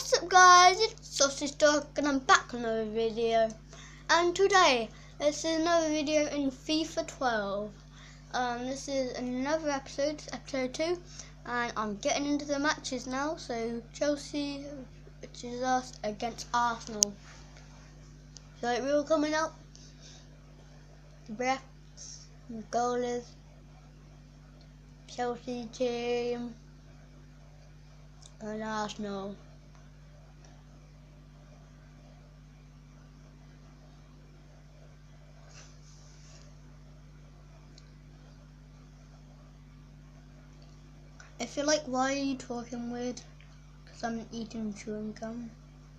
What's up guys, it's Sausage Dog and I'm back with another video. And today, this is another video in FIFA 12. This is another episode, episode 2. And I'm getting into the matches now. So Chelsea, which is us, against Arsenal. So we're all coming up. The refs, the goalies, Chelsea team, and Arsenal. I feel like, why are you talking weird? Because I'm eating chewing gum.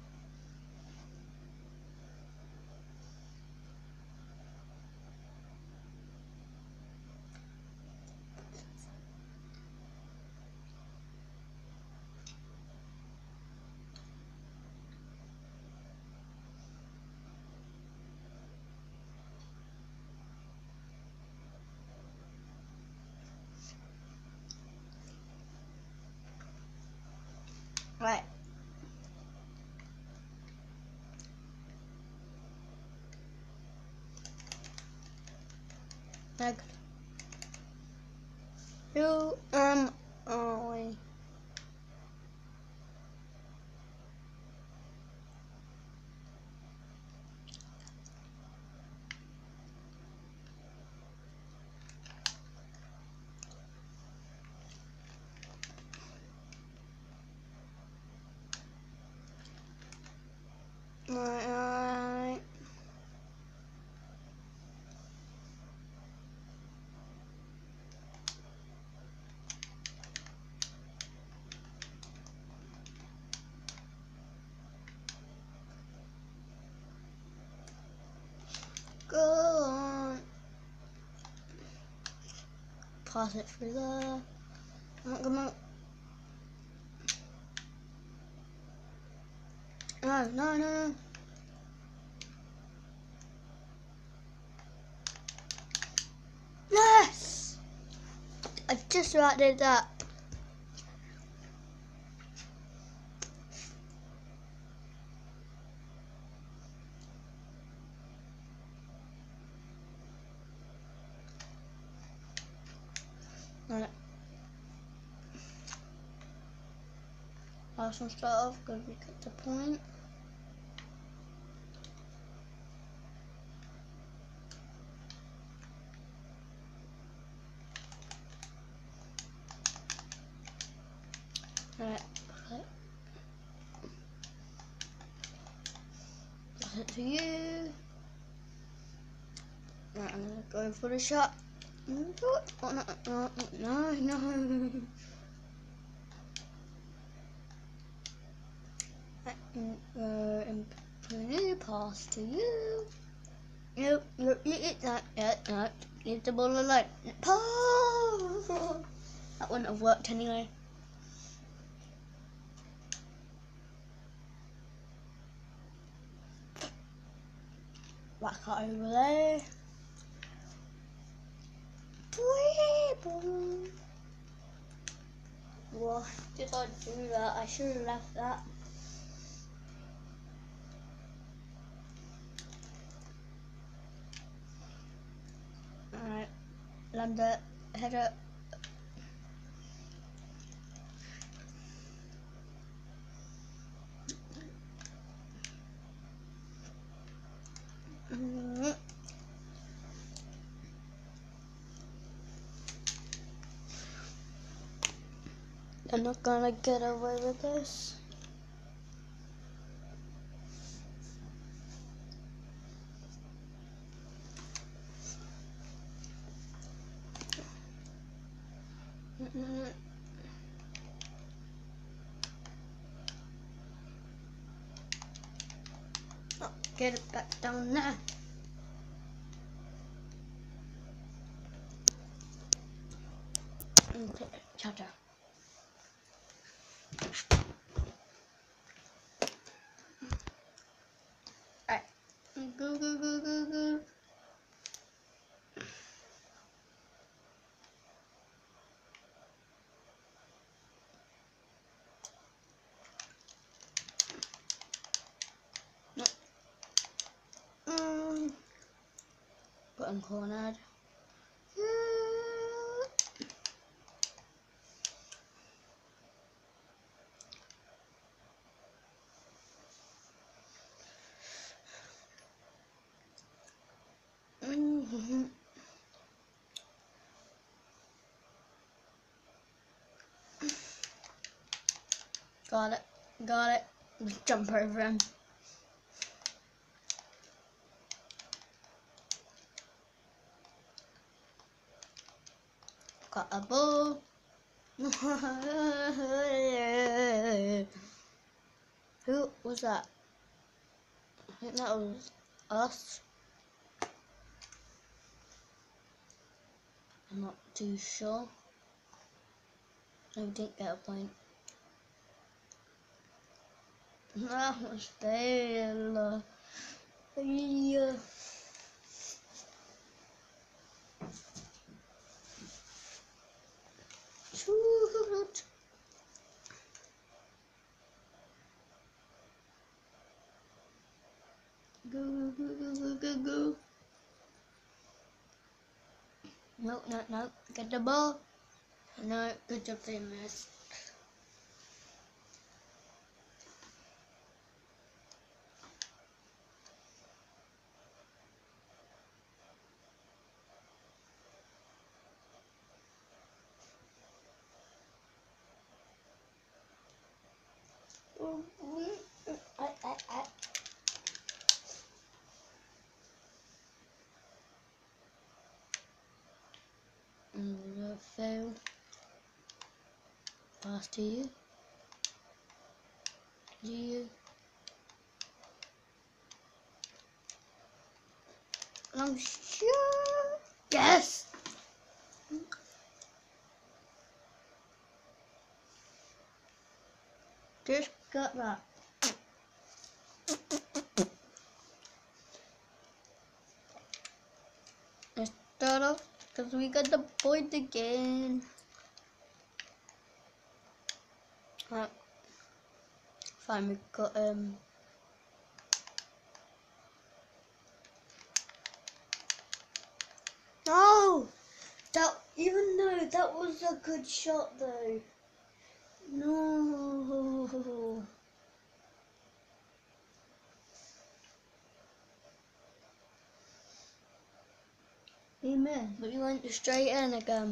Right. Next. Who am I? Right. Go on. Pass it through there. Come on. No. Yes! I just about did that. Right. Arsenal start off, good, we got the point. Right. Pass it to you. Right, I'm gonna go for the shot. Oh, no. Pass to you. Nope, you eat that. No, leave the ball alone. Pass. That wouldn't have worked anyway. Whack it over there. Why did I do that? I should have left that. Alright, land it, head up. I'm not gonna get away with this. Oh, get it back down there. Okay, cha-cha. Alright, go. I'm cornered. Got it. Got it. Just jump over him. Got a ball. Who was that? I think that was us. I'm not too sure. No, we didn't get a point. That was fail. Yeah. Shoot. Go, go, go, go, go, go. No, no, no. Get the ball. No, good job they missed. Failed. Pass to you. You. I'm sure. Yes. Just got that. Let's start off because we got the point again. Right. Fine, we got No! That, even though that was a good shot though. No. Amen. But you went straight in again.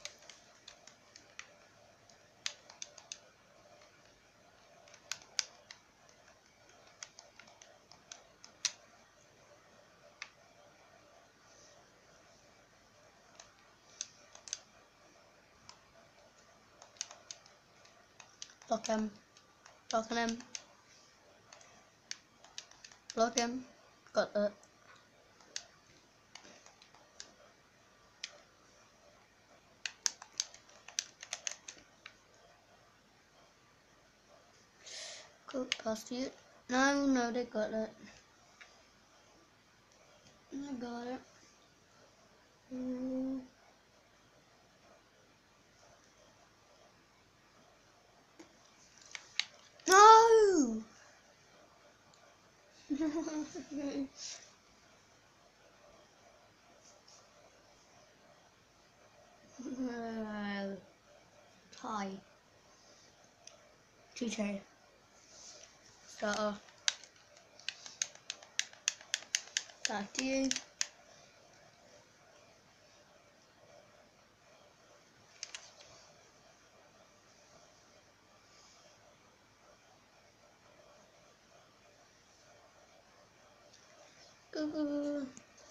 Block him. Blocking him. Block him. Got that. Good pass to you. No, no, they got it. I got it. No! Tie. 2-2. Start off. Back to you. Go, go, go.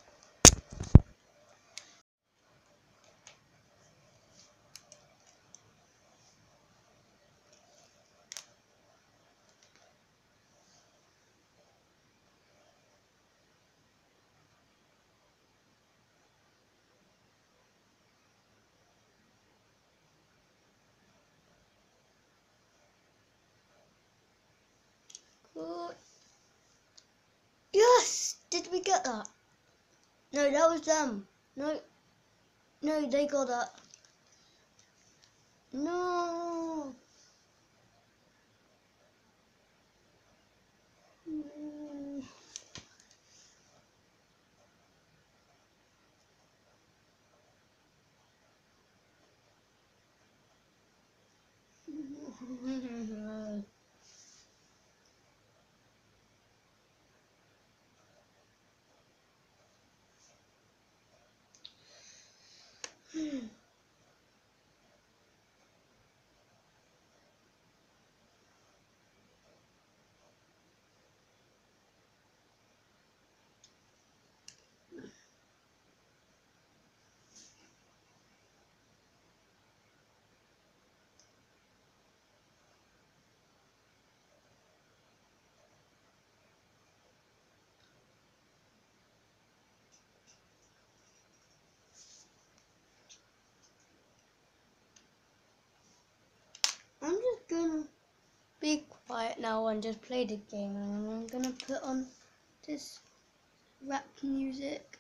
Good. Yes! Did we get that? No, that was them. No. No, they got that. No. I'm just gonna be quiet now and just play the game, and I'm gonna put on this rap music.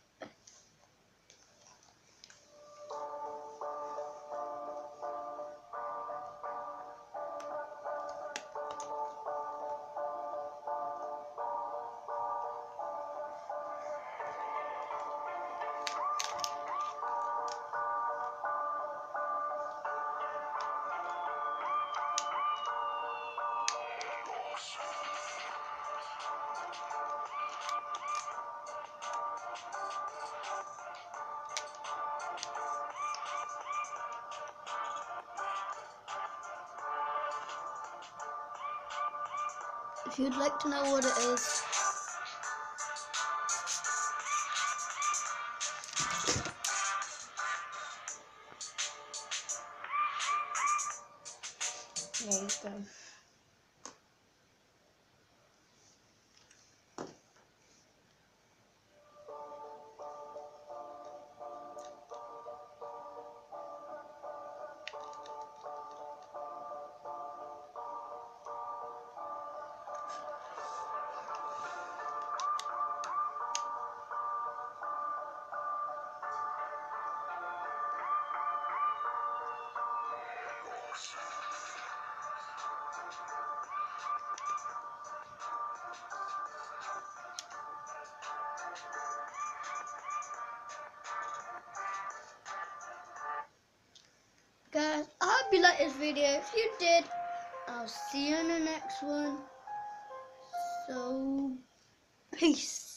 If you'd like to know what it is, there you go. Guys, I hope you liked this video. If you did, I'll see you in the next one. So, peace.